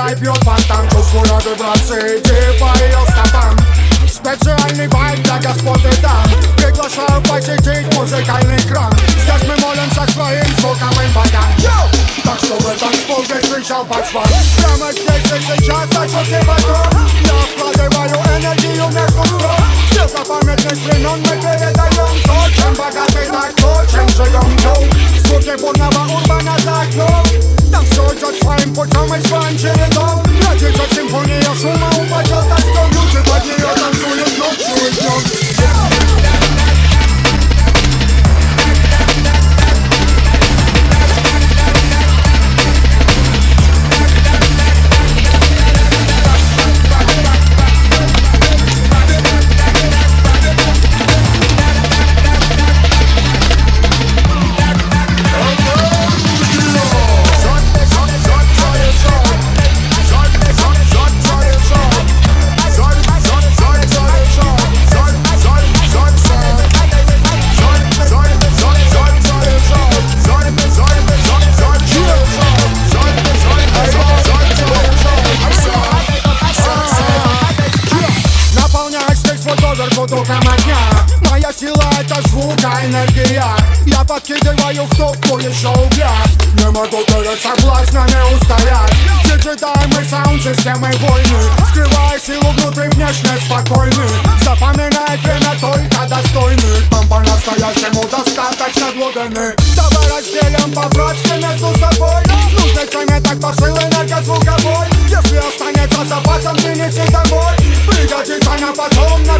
мной бьет фонтан, чувствую вибрации типа ее стопам. Специальный вайб для господ и дам. Приглашаю посетить музыкальный кран. Здесь мы молимся своим звуковым богам. Так что в этом спол здесь встречал пацан. Прямо здесь и сейчас ощути патрон. Я вкладываю энергию между строк. Все запамятных времен мы передаем то, чем богатый так то, чем живем дом. Звуки бурного урбана за окном. Там все идет своим путем и своим чередом. Родится симфония шума, упадет на стол. Люди под нее танцуют ночью и днем. Духом огня. Моя сила — это звук, а энергия. Я подкидываю в топку еще угля. Не могу перед соблазнами устоять. Диджитаймый саунд системы войны. Скрывая силу внутри, внешне спокойны. Запоминай время только достойный. Там по-настоящему достаточно глубины. Давай разделим по-братски между собой. Нужный цене так посыл энергозвуковой. Если останется запасом, принеси домой. Пригодится на потом, на